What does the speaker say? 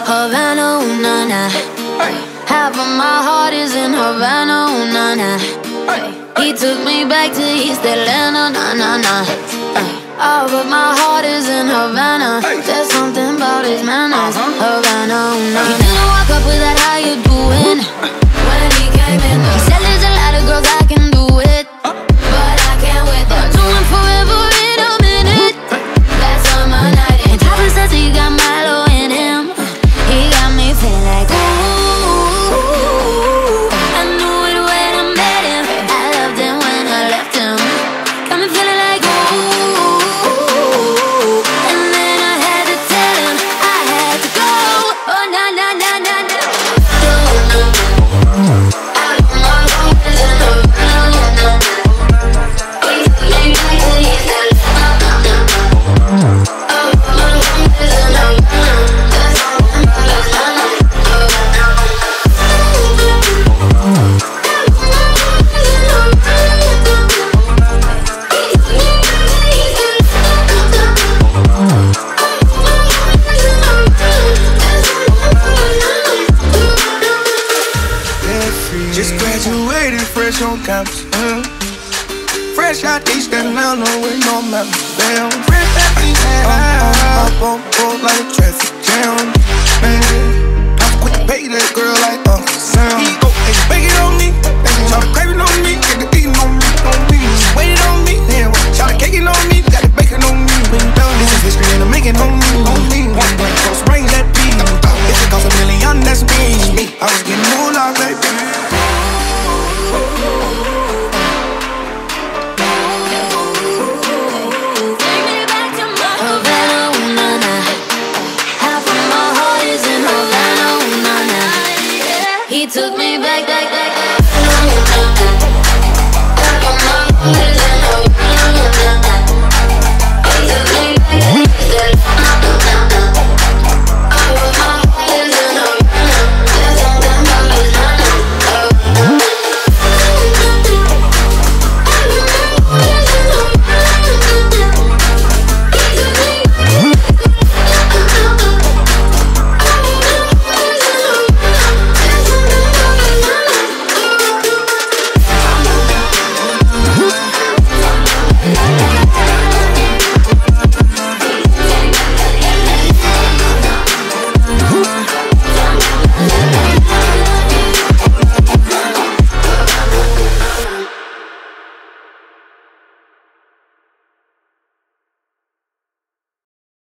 Havana, ooh, na, na. Half of my heart is in Havana, ooh, na, na. He took me back to East Atlanta, na, na, na. All but my heart is in Havana. There's something about his manners. Havana, ooh, na, na. He didn't walk up with that, how you doing? When he came in, he said there's a lot of girls I can do it, but I can't with them. Doing forever in a minute. That's on my night. And Papa says he got Milo in him. He got me feeling like ooh. I knew it when I met him. I loved him when I left him. Got me feeling like ooh. And then I had to tell him I had to go. Oh na na na na na. Just graduated fresh on campus. Fresh out East Atlanta with no maps. Damn, fresh out East Atlanta. Up on board like a traffic jam. Man, I'm quick to pay that girl like Uncle Sam. He go, hey, bake it on me. Try to crave it on me. Get the eating on me, on me. She waited on me. Then try to cake it on me. Got the bacon on me. This is history and I'm making on me, on me. One blank, close range that beat. If it costs $1 million, that's me. I was getting moolah, baby. He took me back.